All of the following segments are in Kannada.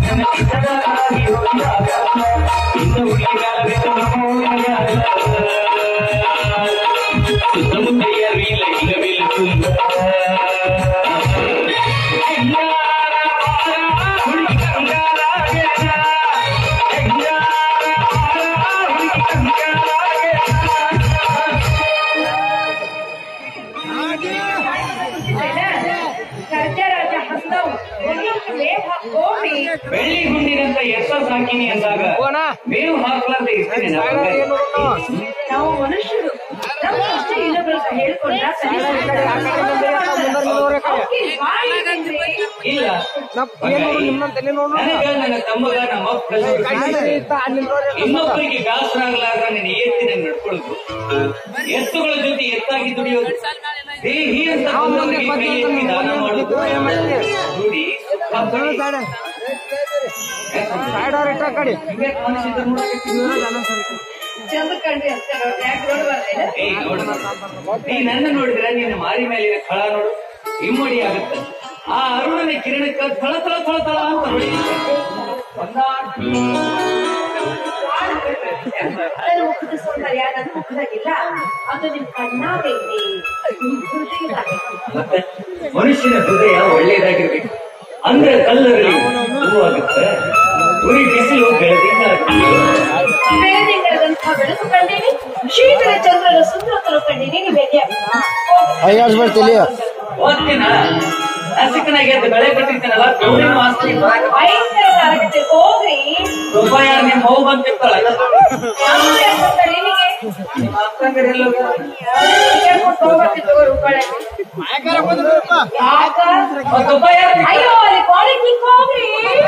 ಬೆಳ್ಳಿ ಗುಂಡಿನಂತ ಯಶಸ್ ಹಾಕಿನಿ ಅಂದಾಗ ಮೇವು ಹಾಕ್ಲಾರ್ದೆ ಇರ್ತೀನಿ. ನಾವು ಮನುಷ್ಯರು ಇನ್ನೊಬ್ಬರ ಹೇಳ್ಕೊಂಡ್ರ ಇಲ್ಲ ನನ್ನ ತಮ್ಮಗ ನಮ್ಮ ಇನ್ನೊಬ್ಬರಿಗೆ ಬೇಸರಾಗ್ಲಾರ್ದ ನೀನು ಎತ್ತಿನ ನಡ್ಕೊಳ್ಳೋದು, ಎತ್ತುಗಳ ಜೊತೆ ಎತ್ತಾಗಿ ದುಡಿಯೋದು, ದೇಹಿ ಅಂತ ದಾನ ಮಾಡೋದು ದುಡಿ ನೀ ನನ್ನ ನೋಡಿದ್ರೆ ನಿನ್ನ ಮಾರಿ ಮೇಲಿನ ಸ್ಥಳ ನೋಡು ಇಮ್ಮಡಿ ಆಗುತ್ತೆ. ಆ ಅರುಣನ ಕಿರಣಕ್ಕ ಥಳ ಥಳ ಥಳ ಥಳ ಅಂತ ನೋಡಿ ಮುಖದ ಸೌಂದರ್ಯ ನನ್ನ ಮುಖದಾಗಿಲ್ಲ, ಅದು ನಿಮ್ ಕಣ್ಣಾಗೈತಿ. ಮನುಷ್ಯನ ಹೃದಯ ಒಳ್ಳೆಯದಾಗಿರ್ಬೇಕು ಅಂದ್ರೆ ಕಲ್ಲರಲ್ಲಿ ಹೂವಾಗುತ್ತೆ. ಉರಿ ಬಿಸಿಲು ಬೆಳದಿಂಗಳದಂತಹ ಬೆಳಕು ಕಂಡೀನಿ, ಶೀತಲ ಚಂದ್ರನ ಸುಂದರತರು ಕಂಡೀನಿ. ಓದ್ತೀನ ಸಿಕ್ಕನಾಗಿ ಬೆಳೆ ಕಟ್ಟಿರ್ತೀನಲ್ಲ ಹೋಗ್ರಿ ರೂಪಾಯಿ ನಿಮ್ ಹೋಗ್ ಬಂದಿರ್ತಾಳ ಅಯ್ಯೋ ಅಲ್ಲಿ ಕಾಲೇಜ್ ಹೋಗ್ರಿ.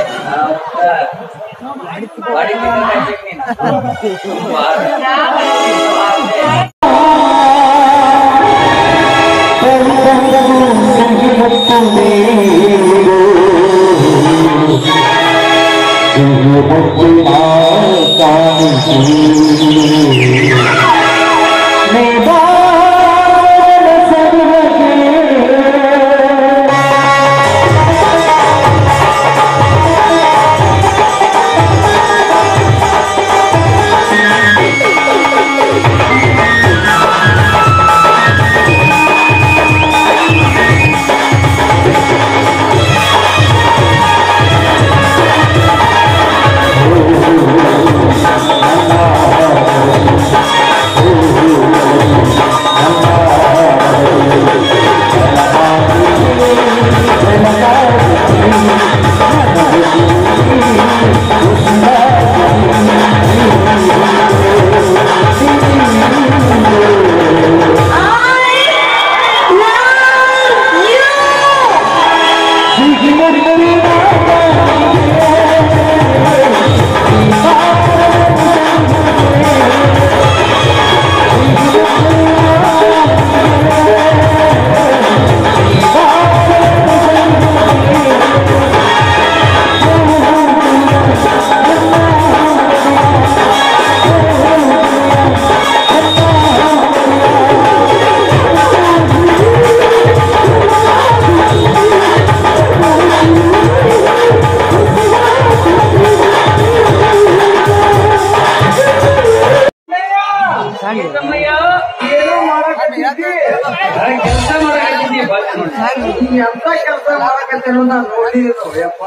ಎಂತ ಕೆಲಸ ಮಾಡಕತ್ತೇನೋ ನಾನ್ ನೋಡಿದ್ರು ಯಪ್ಪ.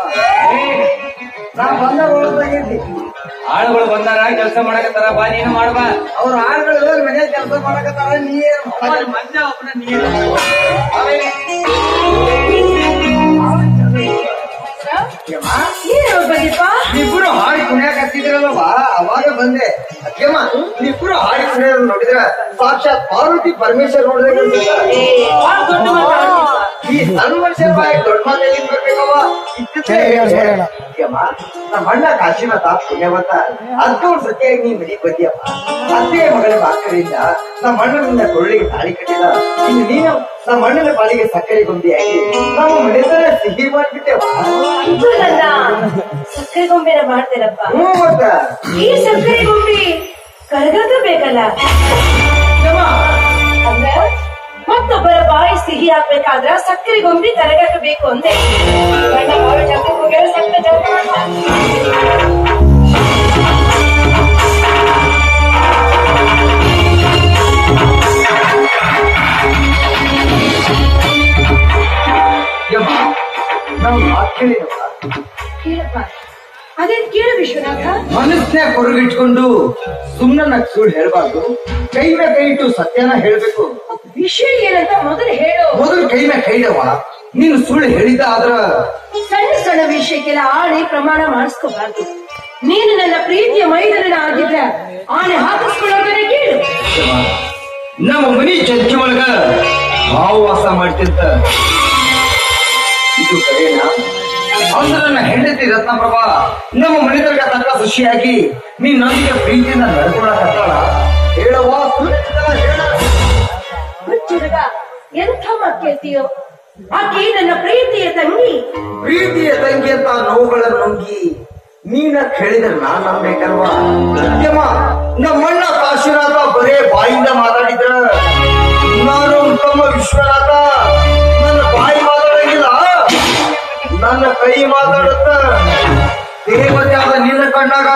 ನಾ ಬಂದ ಒಳಗೈತಿ ಆಳುಗಳು ಬಂದಾರ ಕೆಲಸ ಮಾಡಕತ್ತಾರ, ಬಾ ನೀನು ಮಾಡ್ಬಾ. ಅವ್ರ ಆಳುಗಳು ಮನೆ ಕೆಲಸ ಮಾಡಕತ್ತಾರ, ನೀ ಮಂಜ ಒಬ್ಬನ ನೀರು ಇಬ್ರು ಹಾಡಿ ಕುಣಿಯಾಕತ್ತಿದ್ರಲ್ವ ಅವಾಗ ಬಂದೆ. ಅಕ್ಕಮ್ಮ ಇಬ್ರು ಹಾಡಿ ಕುಣಿಯೋದು ನೋಡಿದ್ರ ಸಾಕ್ಷಾತ್ ಪಾರ್ವತಿ ಪರಮೇಶ್ವರ್ ನೋಡಿದ್ರೆ ಈ ಸಣ್ಣ ಮನುಷ್ಯರ ಬಾಯಿ ದೊಡ್ಡ ಮಾತಲ್ಲಿ ಬರ್ಬೇಕವ. ಅಕ್ಕಮ್ಮ ನಮ್ಮ ಅಣ್ಣ ಕಾಶಿನಾಥ ಪುಣ್ಯವಂತ ಅದ್ದವ್ರ ಸತ್ಯಾಗಿ ನೀ ಮನೆಗೆ ಬಂದಿಯಪ್ಪ. ಅತ್ತೆ ಮಗಳ ಬಾಕರಿಂದ ನಮ್ಮ ಅಣ್ಣನಿಂದ ಕೊಳ್ಳಿಗೆ ತಾಳಿ ಕಟ್ಟಿದ. ಇನ್ನು ನೀನು ನಮ್ಮ ಅಣ್ಣನ ಬಾಳಿಗೆ ಸಕ್ಕರೆ ಗೊಂಬೆಯಾಗಿ ನಮ್ಮ ಮನೆತರ ಸಿಹಿ ಮಾಡ್ಬಿಟ್ಟೆವ. ಸಕ್ಕರೆ ಗೊಂಬೆನ ಮಾಡ್ತೇನಪ್ಪ. ಮತ್ತ ಈ ಸಕ್ಕರೆ ಗೊಂಬೆ ಕರಗಾಕ ಬೇಕಲ್ಲ. ಅಂದ್ರೆ ಮತ್ತೊಬ್ಬರ ಬಾಯಿ ಸಿಹಿ ಹಾಕ್ಬೇಕಾದ್ರ ಸಕ್ಕರೆ ಗೊಂಬೆ ಕರಗಾಕ ಬೇಕು ಅಂದೆ. ಬಣ್ಣ ಬಾಳ ಜಂಗ ಹೋಗ್ಯಾರ, ಸಕ್ಕರೆ ಜಂಗ ನಾವು ಮಾತು ಕೇಳಿದವ ಕೇಳಪ್ಪ, ಅದೇನ್ ಕೇಳು ವಿಶ್ವನಾಥ. ಮನಸ್ಸನ್ನೇ ಹೊರಗಿಟ್ಕೊಂಡು ಸುಮ್ಮನ ಸುಳ್ಳು ಹೇಳ್ಬಾರ್ದು. ಕೈ ಮೇಲೆ ಕೈ ಇಟ್ಟು ಸತ್ಯನ ಹೇಳ್ಬೇಕು. ವಿಷಯ ಏನಂತ ಮೊದಲು ಹೇಳು. ಮೊದಲು ಕೈ ಮೇಲೆ ಕೈಡವ. ನೀನು ಸುಳ್ಳು ಹೇಳಿದ ಆದ್ರ ಸಣ್ಣ ಸಣ್ಣ ವಿಷಯಕ್ಕೆಲ್ಲ ಆಣೆ ಪ್ರಮಾಣ ಮಾಡಿಸ್ಕೋಬಾರ್ದು. ನೀನು ನನ್ನ ಪ್ರೀತಿಯ ಮೈದನ ಆಗಿದ್ರೆ ಆಣೆ ಹಾಕಿಸ್ಕೊಳ್ಳೋದನ್ನ ಕೇಳು. ನಮ್ಮ ಮನಿ ಚರ್ಚೆ ಒಳಗ ಹಾವು ವಾಸ ಮಾಡ್ತಿದ್ದ ಇದು ಕರೆನಾ? ಅಂದ್ರೆ ನನ್ನ ಹೆಂಡತಿ ರತ್ನಪ್ರಭಾ ನಮ್ಮ ಮನೆದರ್ಗ ತಕ್ಕ ಖುಷಿಯಾಗಿ ನೀನ್ ನನಗೆ ಪ್ರೀತಿಯಿಂದ ನಡ್ಕೊಳಕತ್ತಾಳ. ಹೇಳವ್ವ, ಹುಚ್ಚುಡುಗ, ಎಂಥ ಮಾತು ಕೇಳ್ತೀಯೋ? ಆಕೆ ನನ್ನ ಪ್ರೀತಿಯ ತಂಗಿ. ಪ್ರೀತಿಯ ತಂಗಿ ಅಂತ ನೋವುಗಳನ್ನು ನುಂಗಿ ನೀನ ಹೇಳಿದ್ರೆ ನಾನ್ ನಂಬೇಕಲ್ವಾ? ಸತ್ಯಮ್ಮ, ನಮ್ಮಣ್ಣ ಕಾಶಿನಾಥ ಬರೇ ಬಾಯಿಂದ ಮಾತಾಡಿದ್ರ ನಾನು ತಮ್ಮ ವಿಶ್ವನಾಥ ನನ್ನ ಬಾಯಿ ಮಾತಾಡಂಗಿಲ್ಲ, ನನ್ನ ಕೈ ಮಾತಾಡುತ್ತ. ದೇವತೆ ಆದ ನಿನ್ನ ಕಣ್ಣಾಗ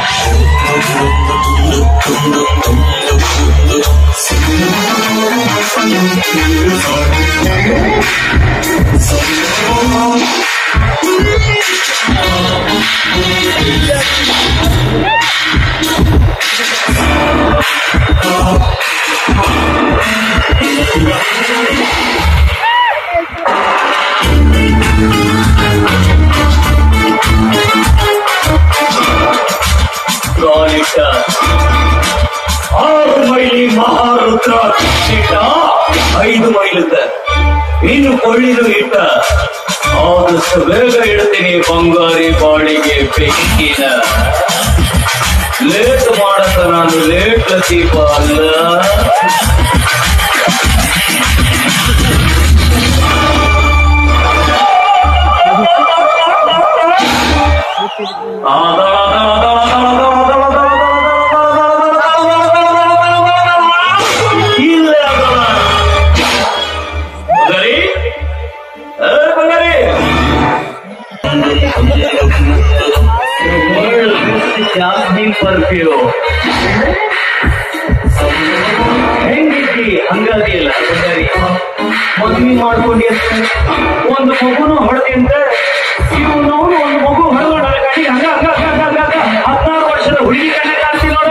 ಆರು ಮೈಲಿ ಮಹಾರುದ್ರ ಇಟ್ಟ 5 ಮೈಲಿದ್ದ ಇನ್ನು ಕೊಳ್ಳಿನೂ ಇಟ್ಟ. ಆದಷ್ಟು ಬೇಗ ಇಡ್ತೀನಿ ಬಂಗಾರಿ ಬಾಳಿಗೆ ಬೆಂಕಿನ. ಲೇಟ್ ಮಾಡಕ ನಾನು ಲೇಟ್ ಲತೀಫ ಅಲ್ಲ. ಜಾಸ್ಮಿನ್ ಪರ್ಫ್ಯೂಮ್ ಹೆಂಗಿದ್ದಿ ಹಂಗಾದಿ ಇಲ್ಲ ಬಂಗಾರಿ. ಮದ್ವಿ ಮಾಡ್ಕೊಂಡಿ ಅಂತ ಒಂದು ಮಗುನು ಹೊಡೆದಿ ಅಂತ ಇವು ನಾವು ಒಂದು ಮಗು ಹೊಡೆದ ಗಾಡಿ ಹಂಗ 16 ವರ್ಷದ ಹುಡುಗಿ ಕಣ್ಣೆ ಕಾಣ್ತಿ ನೋಡ.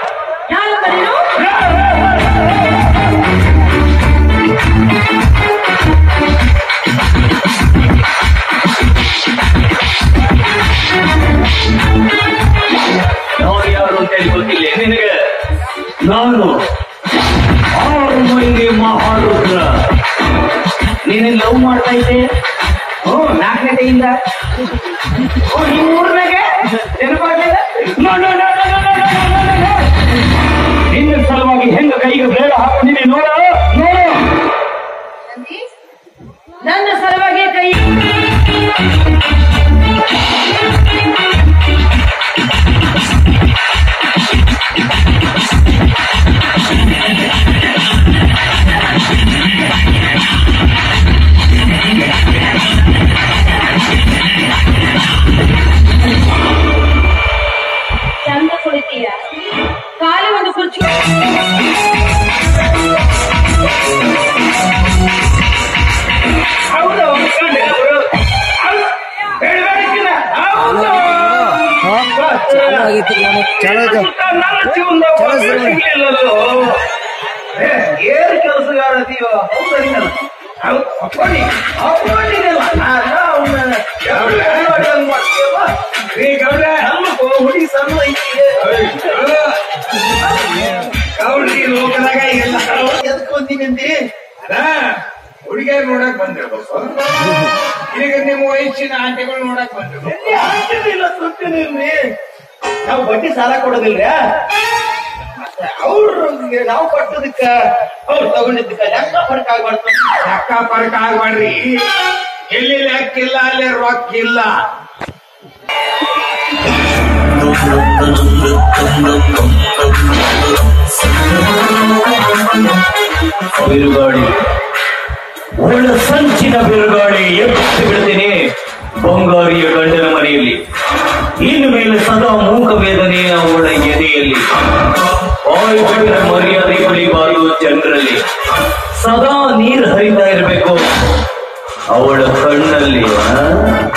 ನಾವು ಯಾರು ಅಂತ ಹೇಳಿ ಗೊತ್ತಿಲ್ಲ ನಿನಗೆ. ನಾನು 6 ಮಂದಿ ಮಹಾರುದ್ರ. ನೀನೇನ್ ಲವ್ ಮಾಡ್ತಾ ಇದ್ದೆ? 4ನೇತೆಯಿಂದ ನಿಮ್ ಊರ್ನಾಗೆ ನೆನಪಾಗ್ಲಿಲ್ಲ. ನಿನ್ನ ಸಲುವಾಗಿ ಹೆಂಗ ಕೈಗೆ ಬೇಡ ಹಾಕೊಂಡಿದ್ದೀನಿ ನೋಡ. ನನ್ನ ಸಲುವಾಗಿ ಕೈ ಚಂದ ಕುಳಿತೀಯ. ಕಾಲು ಒಂದು ಕುರ್ಚಿ ಏರ್ ಕೆಲಸಗಾರ ಅದೀವ. ಹುಡುಗಿ ಸಣ್ಣ ಗೌಡ್ರಿ ಲೋಕದಾಗ ಎಲ್ಲ ಎದಕ್ ಬಂದಿನಿ ಹುಡುಗಿಯರ್ ನೋಡಕ್ ಬಂದಿರ್ಬೇಕು. ಈಗ ನಿಮ್ಮ ವಯಸ್ಸಿನ ಆಂಟಿಗಳು ನೋಡಕ್ ಬಂದಿರ್ಬೇಕು. ಆಂಟಿನಿಲ್ಲ ಸುತ್ತಿನಿರ್ರಿ. ನಾವು ಬಡ್ಡಿ ಸಾಲ ಕೊಡೋದಿಲ್ರಿ. ಅವ್ರಿಗೆ ನಾವು ಕೊಟ್ಟದಕ್ಕ ಅವ್ರು ತಗೊಂಡಿದ್ದಕ್ಕ ಲೆಕ್ಕ ಫರ್ಕ್ ಆಗ್ಬಾರ್ದು. ಲೆಕ್ಕ ಫರ್ಕ್ ಆಗ್ಬಾರ್ರಿ. ಎಲ್ಲಿ ಲೆಕ್ಕಿಲ್ಲ ಅಲ್ಲಿ ರೊಕ್ಕಿಲ್ಲ. ಬಿರುಗಾಳಿ, ಒಳ್ಳ ಸಂಚಿನ ಬಿರುಗಾಳಿ ಎತ್ತು ಬಿಡ್ತೀನಿ ಬಂಗಾರಿಯ ಗಂಡನ ಮನೆಯಲ್ಲಿ. ಇನ್ನು ಮೇಲೆ ಸದಾ ಮೂಕ ವೇದನೆ ಅವಳ ಎದೆಯಲ್ಲಿ, ಬಾಯಿ ಬಿಟ್ಟರೆ ಮರ್ಯಾದೆ ಉಳಿಬಾರದು ಜನರಲ್ಲಿ, ಸದಾ ನೀರು ಹರಿತಾ ಇರಬೇಕು ಅವಳ ಕಣ್ಣಲ್ಲಿ.